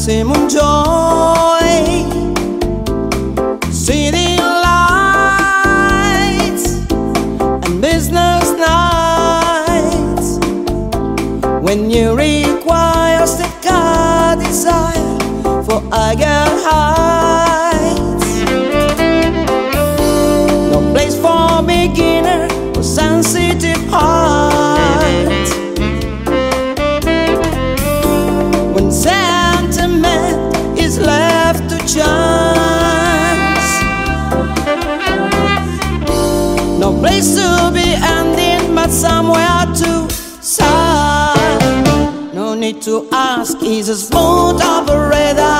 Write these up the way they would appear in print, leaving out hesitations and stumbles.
maximum joy. City lights and business nights, when you require sticker desire for higher heights. No place for beginner or sensitive heart. When sentiment is left to chance, no place to be ending but somewhere to start. No need to ask, is a smooth operator.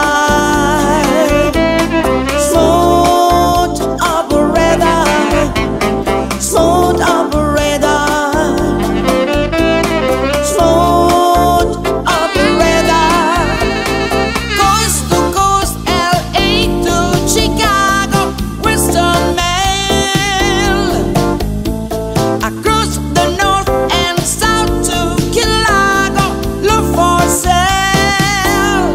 Smooth operator. Smooth operator. Smooth operator. Coast to coast, LA to Chicago, Western Mail. Across the north and south to Kilago, look for sale.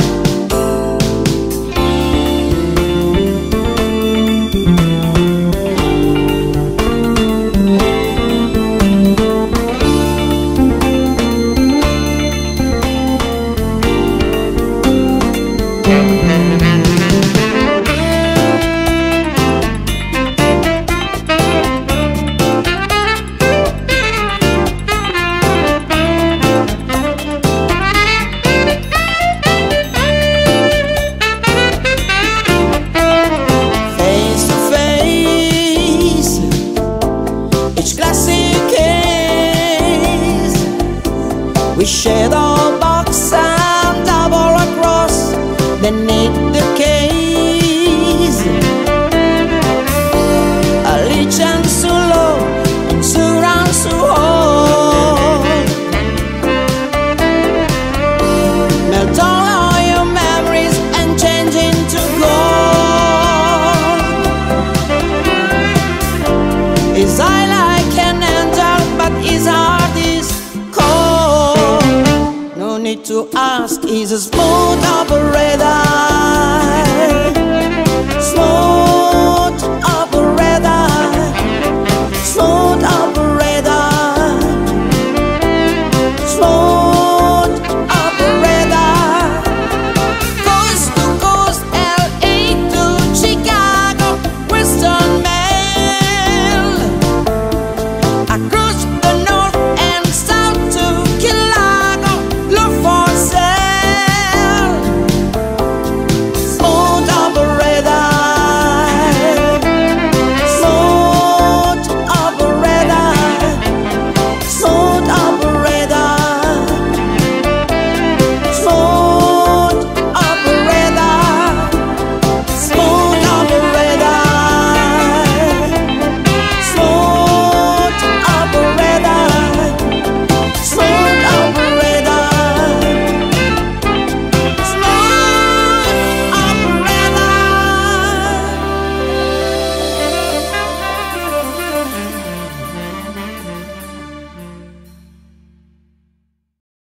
Face to face, each classic case, we share our box and double across beneath the case. Allegiance to low, insurance to hold. Melt all your memories and change into gold. His eye like an angel, but his heart is cold. No need to ask, he's a smooth operator.